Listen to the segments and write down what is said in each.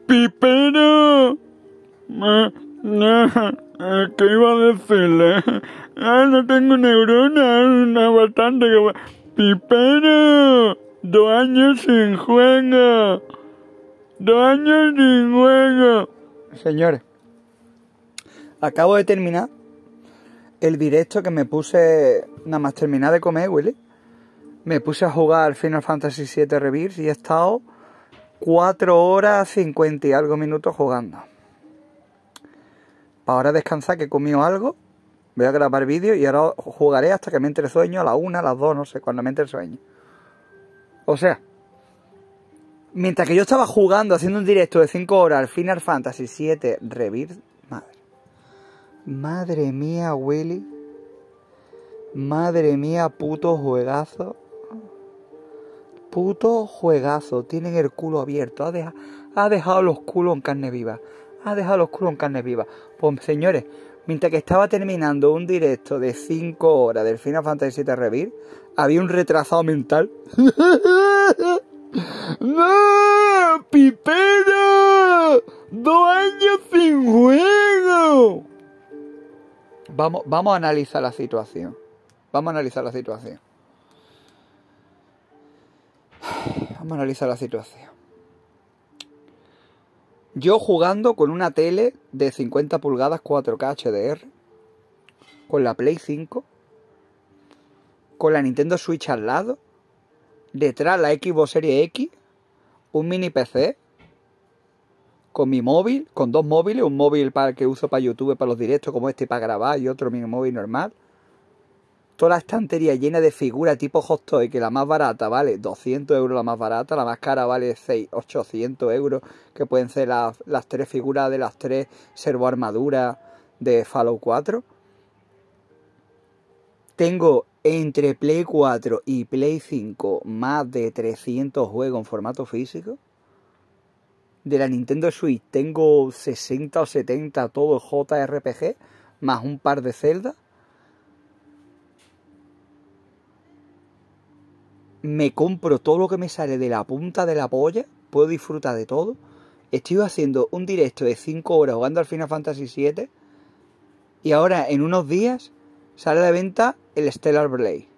Pipero. ¿Qué iba a decirle? No tengo neuronas, bastante que... Pipero. 2 años sin juego. 2 años sin juego. Señores, acabo de terminar el directo que me puse, nada más terminar de comer, Willy. Me puse a jugar Final Fantasy VII Rebirth y he estado 4 horas 50 y algo minutos jugando. Para ahora descansar, que he comido algo, voy a grabar vídeo y ahora jugaré hasta que me entre sueño, a las 1, a las 2, no sé, cuando me entre sueño. O sea, mientras que yo estaba jugando, haciendo un directo de 5 horas al Final Fantasy VII Rebirth, madre mía, Willy, madre mía, puto juegazo. Puto juegazo, tienen el culo abierto, ha dejado los culos en carne viva, ha dejado los culos en carne viva. Pues señores, mientras que estaba terminando un directo de 5 horas del Final Fantasy VII Rebirth, había un retrasado mental. ¡No! ¡Pipero! 2 años sin juego. Vamos a analizar la situación. Vamos a analizar la situación. Vamos a analizar la situación. Yo jugando con una tele de 50 pulgadas 4K HDR, con la Play 5, con la Nintendo Switch al lado, detrás la Xbox Series X, un mini PC, con mi móvil, con 2 móviles, un móvil para que uso para YouTube, para los directos como este, para grabar, y otro mi móvil normal. Toda la estantería llena de figuras tipo Hot Toy, que la más barata vale 200 euros la más barata, la más cara vale 800 euros, que pueden ser las 3 figuras de las 3 servoarmaduras de Fallout 4. Tengo entre Play 4 y Play 5 más de 300 juegos en formato físico. De la Nintendo Switch tengo 60 o 70 todos JRPG, más un par de Zelda. Me compro todo lo que me sale de la punta de la polla, puedo disfrutar de todo. Estoy haciendo un directo de 5 horas jugando al Final Fantasy VII y ahora en unos días sale a la venta el Stellar Blade.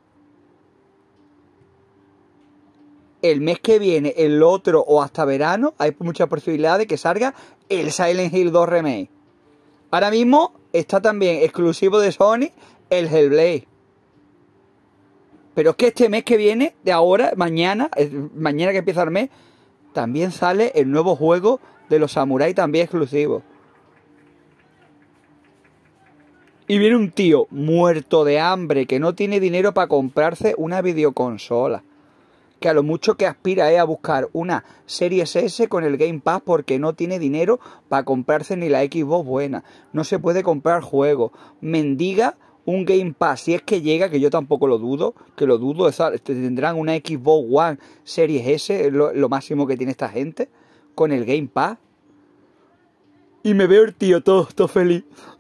El mes que viene, el otro o hasta verano, hay mucha posibilidad de que salga el Silent Hill 2 Remake. Ahora mismo está también exclusivo de Sony el Hellblade. Pero es que este mes que viene, de ahora, mañana que empieza el mes, también sale el nuevo juego de los samuráis, también exclusivo. Y viene un tío muerto de hambre que no tiene dinero para comprarse una videoconsola. Que a lo mucho que aspira es a buscar una Series S con el Game Pass porque no tiene dinero para comprarse ni la Xbox buena. No se puede comprar juegos. Mendiga un Game Pass, si es que llega, que yo tampoco lo dudo, tendrán una Xbox One Series S, lo máximo que tiene esta gente, con el Game Pass. Y me veo el tío todo feliz.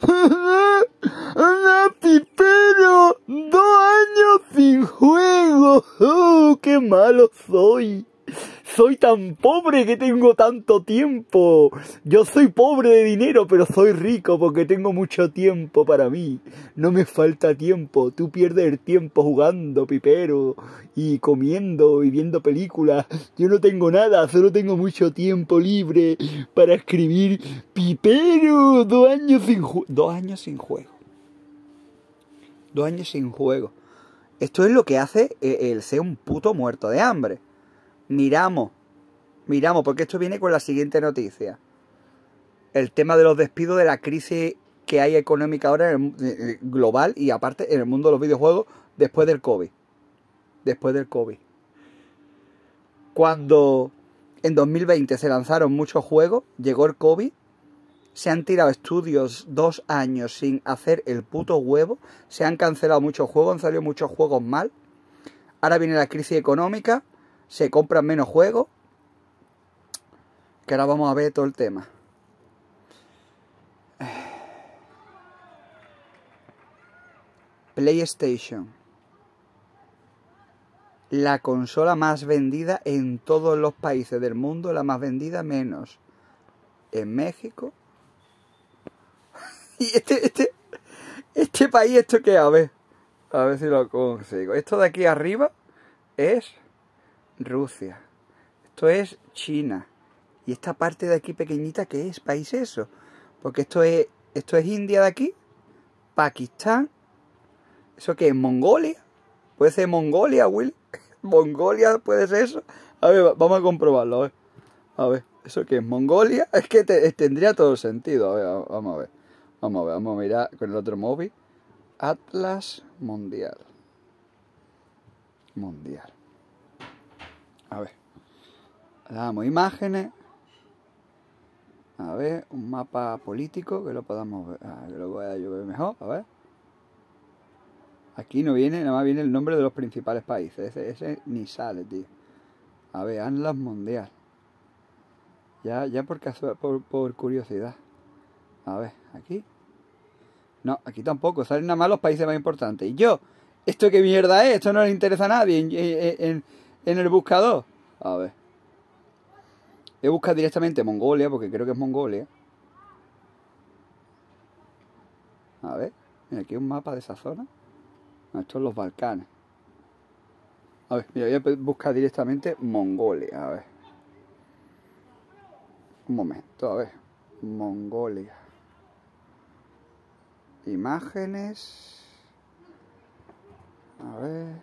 ¡No, Pipero! 2 años sin juego. ¡Oh, qué malo soy! Soy tan pobre que tengo tanto tiempo. Yo soy pobre de dinero, pero soy rico porque tengo mucho tiempo para mí. No me falta tiempo. Tú pierdes el tiempo jugando, Pipero, y comiendo y viendo películas. Yo no tengo nada, solo tengo mucho tiempo libre para escribir. Pipero, 2 años sin juego. 2 años sin juego. 2 años sin juego. Esto es lo que hace el ser un puto muerto de hambre. Miramos, porque esto viene con la siguiente noticia. El tema de los despidos, de la crisis que hay económica ahora global y aparte en el mundo de los videojuegos después del COVID. Cuando en 2020 se lanzaron muchos juegos, llegó el COVID, se han tirado estudios 2 años sin hacer el puto huevo, se han cancelado muchos juegos, han salido muchos juegos mal. Ahora viene la crisis económica, se compran menos juegos, que ahora vamos a ver todo el tema. PlayStation, la consola más vendida en todos los países del mundo, la más vendida menos en México. Y este país, ¿esto qué? A ver si lo consigo. Esto de aquí arriba es Rusia. Esto es China. Y esta parte de aquí pequeñita, ¿qué es? ¿País eso? Porque esto es India de aquí. Pakistán. ¿Eso qué es? ¿Mongolia? ¿Puede ser Mongolia, Will? ¿Mongolia puede ser eso? A ver, vamos a comprobarlo. A ver, ¿eso qué es? ¿Mongolia? Es que tendría todo el sentido. A ver, vamos a ver. Vamos a mirar con el otro móvil. Atlas Mundial. A ver. Le damos imágenes. A ver, un mapa político que lo podamos ver. Que lo voy a ver mejor. A ver. Aquí no viene, nada más viene el nombre de los principales países. Ese ni sale, tío. A ver, Atlas Mundial. Ya por curiosidad. A ver, aquí. No, aquí tampoco. Salen nada más los países más importantes. Y yo, ¿esto qué mierda es? Esto no le interesa a nadie en el buscador. A ver. He buscado directamente Mongolia, porque creo que es Mongolia. A ver, mira, aquí hay un mapa de esa zona. No, esto es los Balcanes. A ver, mira, voy a buscar directamente Mongolia. A ver. Un momento, a ver. Mongolia. Imágenes. A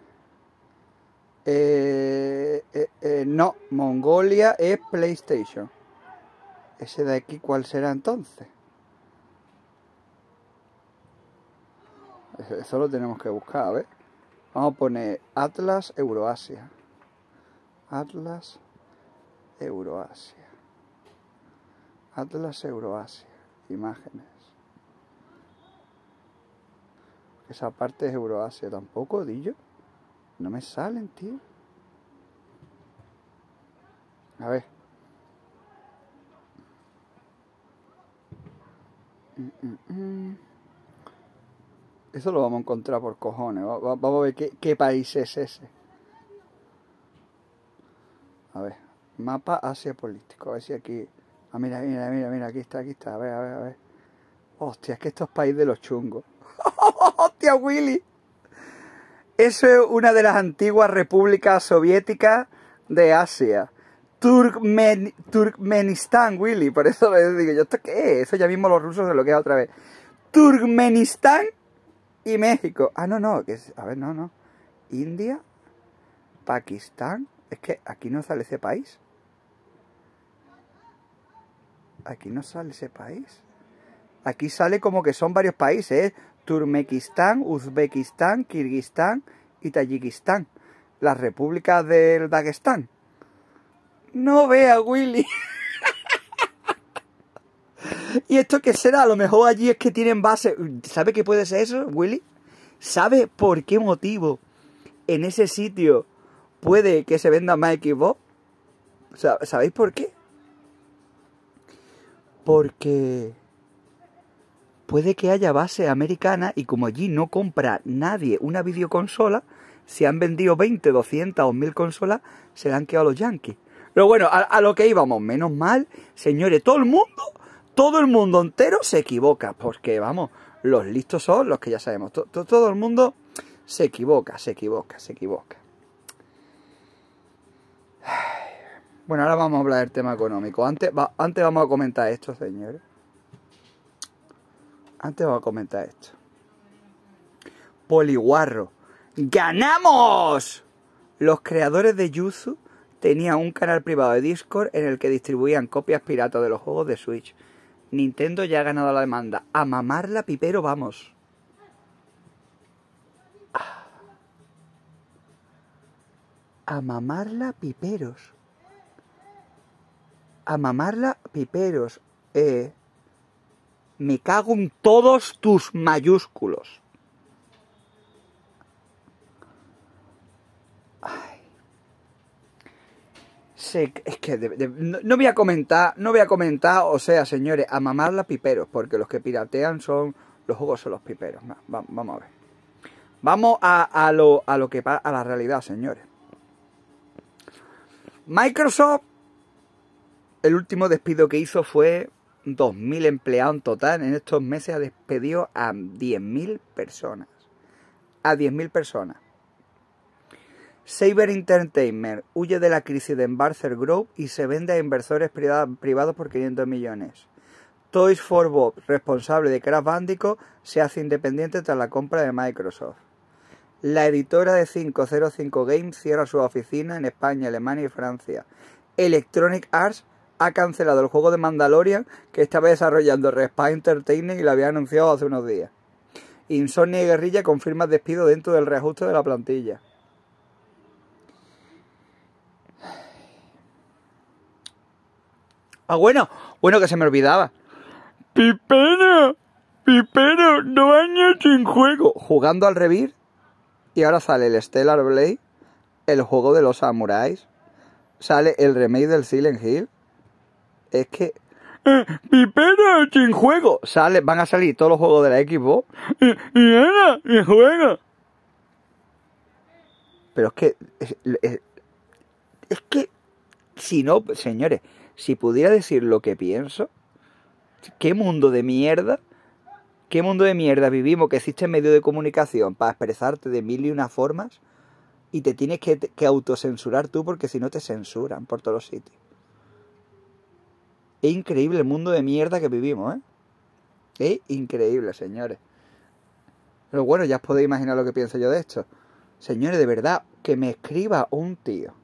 ver. No, Mongolia es PlayStation. Ese de aquí, ¿cuál será entonces? Eso lo tenemos que buscar, a ver. Vamos a poner Atlas Euroasia. Atlas Euroasia. Atlas Euroasia. Imágenes. Esa parte es Euroasia. Tampoco, Dillo. No me salen, tío. A ver. Eso lo vamos a encontrar por cojones. Vamos a ver qué país es ese. A ver. Mapa Asia político. A ver si aquí... Ah, mira, aquí está. A ver. Hostia, es que esto es país de los chungos. ¡Hostia, Willy! Eso es una de las antiguas repúblicas soviéticas de Asia. Turkmenistán, Willy. Por eso le digo yo, ¿esto qué es? Eso ya mismo los rusos se lo quedan otra vez. Turkmenistán y México. Ah, no. A ver, no. India, Pakistán. Es que aquí no sale ese país. Aquí sale como que son varios países. Turkmenistán, Uzbekistán, Kirguistán y Tayikistán. Las repúblicas del Dagestán. No vea, Willy. ¿Y esto qué será? A lo mejor allí es que tienen base. ¿Sabe qué puede ser eso, Willy? ¿Sabe por qué motivo en ese sitio puede que se venda más Xbox? ¿Sabéis por qué? Porque puede que haya base americana y como allí no compra nadie una videoconsola, si han vendido 20, 200 o 1000 consolas, se le han quedado los yankees. Pero bueno, a lo que íbamos, menos mal, señores, todo el mundo entero se equivoca, porque vamos, los listos son los que ya sabemos, todo el mundo se equivoca. Bueno, ahora vamos a hablar del tema económico. Antes vamos a comentar esto, señores. Poliguarro. ¡Ganamos! Los creadores de Yuzu tenían un canal privado de Discord en el que distribuían copias piratas de los juegos de Switch. Nintendo ya ha ganado la demanda. A mamarla, pipero, vamos. A mamarla, piperos. Me cago en todos tus mayúsculos. Es que no voy a comentar, o sea, señores, a mamarla piperos, porque los que piratean son los juegos, son los piperos. No, vamos a ver. Vamos a la realidad, señores. Microsoft, el último despido que hizo fue 2.000 empleados en total. En estos meses ha despedido a 10.000 personas. A 10.000 personas. Saber Entertainment huye de la crisis de Embracer Group y se vende a inversores privados por 500 millones. Toys for Bob, responsable de Crash Bandicoot, se hace independiente tras la compra de Microsoft. La editora de 505 Games cierra su oficina en España, Alemania y Francia. Electronic Arts ha cancelado el juego de Mandalorian que estaba desarrollando Respawn Entertainment y lo había anunciado hace unos días. Insomnia y Guerrilla confirman despido dentro del reajuste de la plantilla. Ah, bueno, que se me olvidaba. Pipero, 2 años sin juego. Jugando al Revir. Y ahora sale el Stellar Blade, el juego de los samuráis. Sale el remake del Silent Hill. Es que... Pipero sin juego. Van a salir todos los juegos de la Xbox. Y ahora, y juego. Pero es que... Es que... Si no, señores... Si pudiera decir lo que pienso, ¿qué mundo de mierda? ¿Qué mundo de mierda vivimos? Que existe medio de comunicación para expresarte de 1000 y una formas y te tienes que autocensurar tú porque si no te censuran por todos los sitios. Es increíble el mundo de mierda que vivimos, ¿eh? Es increíble, señores. Pero bueno, ya os podéis imaginar lo que pienso yo de esto. Señores, de verdad, que me escriba un tío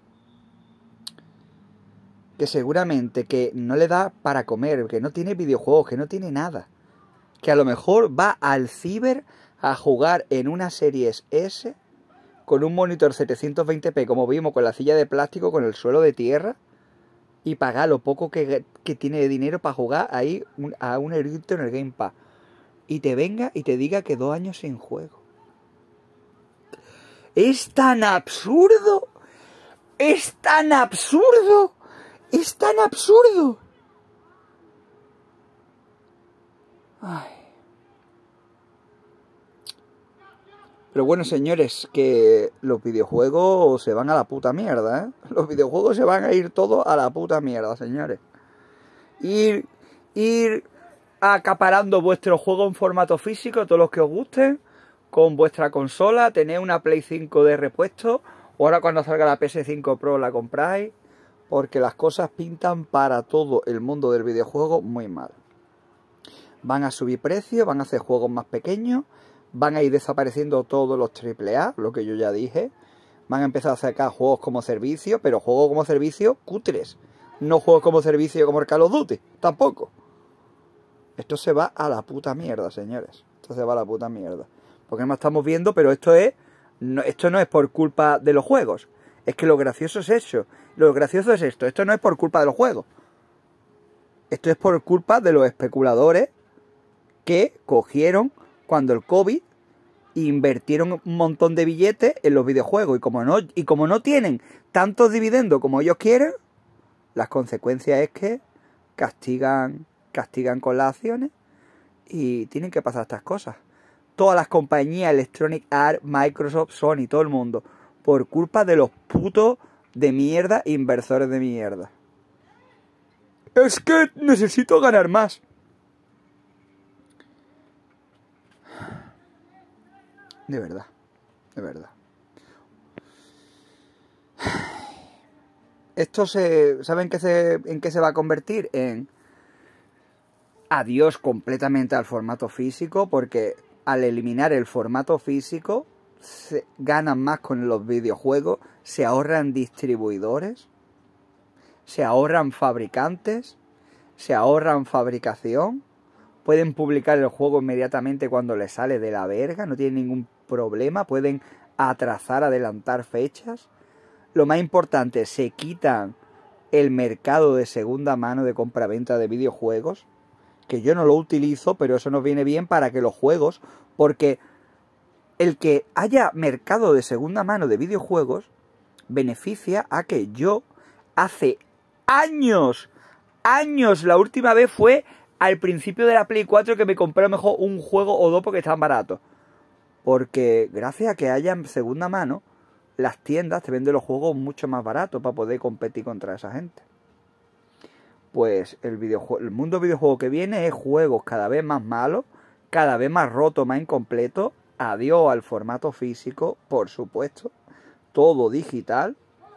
que seguramente que no le da para comer, que no tiene videojuegos, que no tiene nada. Que a lo mejor va al ciber a jugar en una Series S con un monitor 720p, como vimos, con la silla de plástico, con el suelo de tierra, y pagar lo poco que tiene de dinero para jugar ahí a un eurito en el Game Pass. Y te venga y te diga que 2 años sin juego. Es tan absurdo. Es tan absurdo. Es tan absurdo. Ay. Pero bueno, señores, que los videojuegos se van a la puta mierda, ¿eh? Los videojuegos se van a ir todos a la puta mierda, señores. Ir acaparando vuestros juegos en formato físico, todos los que os gusten, con vuestra consola, tener una Play 5 de repuesto, o ahora cuando salga la PS5 Pro la compráis. Porque las cosas pintan para todo el mundo del videojuego muy mal. Van a subir precios, van a hacer juegos más pequeños, van a ir desapareciendo todos los AAA, lo que yo ya dije. Van a empezar a sacar juegos como servicio, pero juegos como servicio cutres. No juegos como servicio como el Call of Duty, tampoco. Esto se va a la puta mierda, señores. Esto se va a la puta mierda. Porque no estamos viendo, pero esto no es por culpa de los juegos. Es que lo gracioso es eso. Lo gracioso es esto. Esto no es por culpa de los juegos. Esto es por culpa de los especuladores que cogieron cuando el COVID e invirtieron un montón de billetes en los videojuegos. Y como no tienen tantos dividendos como ellos quieren, las consecuencias es que castigan con las acciones y tienen que pasar estas cosas. Todas las compañías, Electronic Arts, Microsoft, Sony, todo el mundo, por culpa de los putos de mierda, inversores de mierda. Es que necesito ganar más. De verdad, de verdad. Esto ¿saben en qué se va a convertir? En adiós completamente al formato físico, porque al eliminar el formato físico se ganan más con los videojuegos, se ahorran distribuidores, se ahorran fabricantes, se ahorran fabricación, pueden publicar el juego inmediatamente cuando les sale de la verga, no tienen ningún problema, pueden atrasar, adelantar fechas. Lo más importante, se quitan el mercado de segunda mano de compraventa de videojuegos, que yo no lo utilizo, pero eso nos viene bien para que los juegos, porque el que haya mercado de segunda mano de videojuegos beneficia a que yo hace años, la última vez fue al principio de la Play 4 que me compré a lo mejor un juego o dos porque estaban baratos. Porque gracias a que haya segunda mano, las tiendas te venden los juegos mucho más baratos para poder competir contra esa gente. pues el mundo videojuego que viene es juegos cada vez más malos, cada vez más rotos, más incompletos. Adiós al formato físico, por supuesto. Todo digital.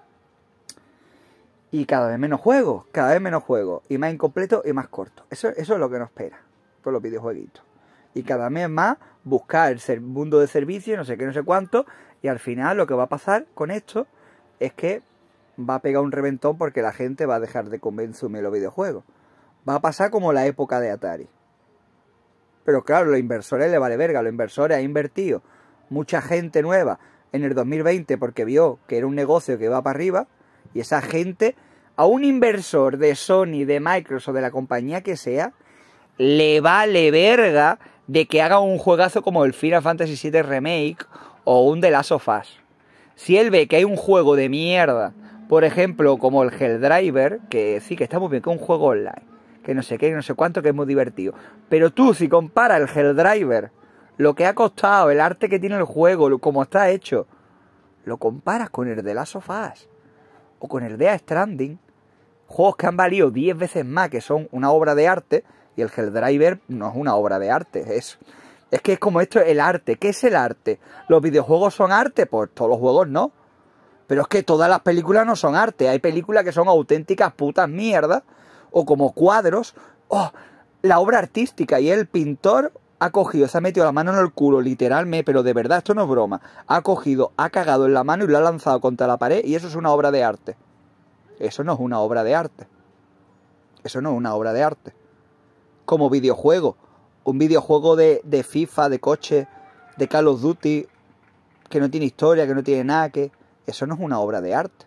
Y cada vez menos juegos, y más incompletos y más cortos. Eso es lo que nos espera por los videojueguitos. Y cada vez más buscar el mundo de servicio, no sé qué, no sé cuánto, y al final lo que va a pasar con esto es que va a pegar un reventón porque la gente va a dejar de consumir los videojuegos. Va a pasar como la época de Atari. Pero claro, los inversores les vale verga, los inversores han invertido mucha gente nueva en el 2020 porque vio que era un negocio que iba para arriba. Y esa gente, a un inversor de Sony, de Microsoft, de la compañía que sea, le vale verga de que haga un juegazo como el Final Fantasy VII Remake o un The Last of Us. Si él ve que hay un juego de mierda, por ejemplo, como el Helldriver, que sí, que está muy bien, que es un juego online, que no sé qué, no sé cuánto, que es muy divertido. Pero tú, si comparas el Helldriver, lo que ha costado, el arte que tiene el juego, cómo está hecho, lo comparas con el The Last of Us o con el Death Stranding, juegos que han valido 10 veces más, que son una obra de arte, y el Helldriver no es una obra de arte, es que es como esto, el arte. ¿Qué es el arte? ¿Los videojuegos son arte? Pues todos los juegos no. Pero es que todas las películas no son arte, hay películas que son auténticas putas mierdas, o como cuadros, la obra artística, y el pintor ha cogido, se ha metido la mano en el culo, literalmente, pero de verdad, esto no es broma. Ha cogido, ha cagado en la mano y lo ha lanzado contra la pared y eso es una obra de arte. Eso no es una obra de arte. Eso no es una obra de arte. Como videojuego. Un videojuego de FIFA, de coche, de Call of Duty, que no tiene historia, que no tiene nada, que... Eso no es una obra de arte.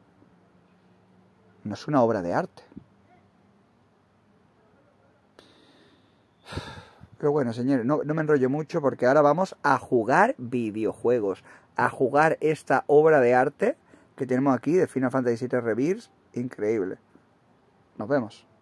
No es una obra de arte. Pero bueno, señores, no me enrollo mucho porque ahora vamos a jugar videojuegos. A jugar esta obra de arte que tenemos aquí de Final Fantasy VII Rebirth. Increíble. Nos vemos.